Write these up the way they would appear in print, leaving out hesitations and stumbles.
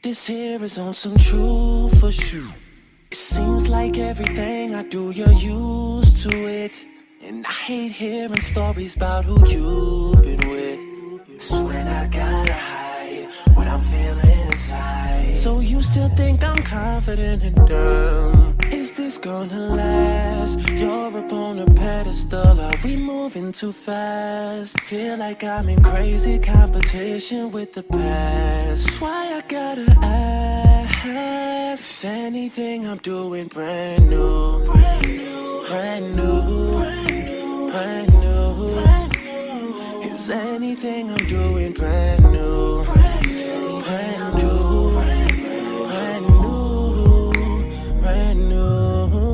This here is on some true for sure. It seems like everything I do, you're used to it. And I hate hearing stories about who you've been with. It's when I gotta hide what I'm feeling inside. So you still think I'm confident and dumb? Is this gonna last? You're up on a pedestal, are we moving too fast? Feel like I'm in crazy competition with the past. That's why I gotta ask, is anything I'm doing brand new? Brand new, brand new, brand new, brand new, brand new. Is anything I'm doing brand new? Brand new, brand new, brand new, brand new,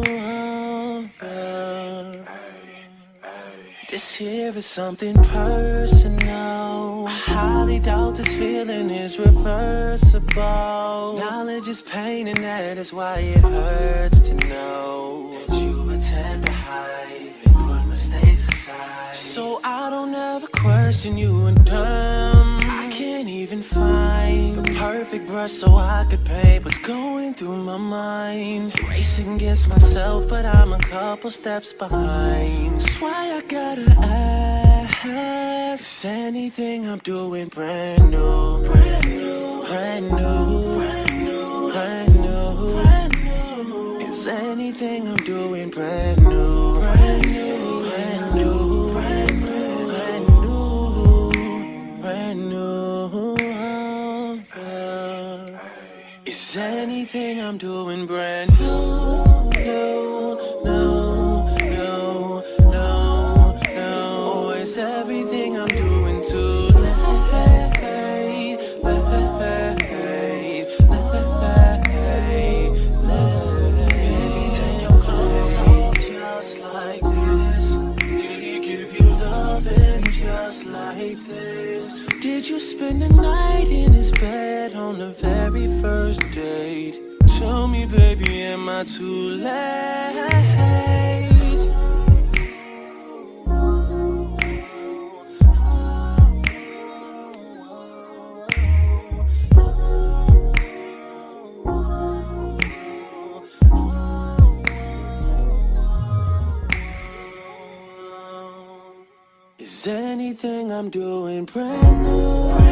This here is something personal. I highly doubt this feeling is reversible. Knowledge is pain and that is why it hurts to know that you attempt to hide and put mistakes aside. So I don't ever question you and dumb. I can't even find the perfect brush so I could paint what's going through my mind. Racing against myself, but I'm a couple steps behind. That's why I gotta ask, is anything I'm doing brand new? Brand new, brand new, brand new, brand new, brand new. Is anything I'm doing brand new? Brand new, brand new, brand new, brand new, brand new. Is anything I'm doing brand new? No, no, no, no, no. Or is everything I'm doing too late? Late, late. Did he take your clothes off just like this? Did he give you loving just like this? Did you spend the night in his bed on the very first date? Tell me, baby, am I too late? Is anything I'm doing brand new?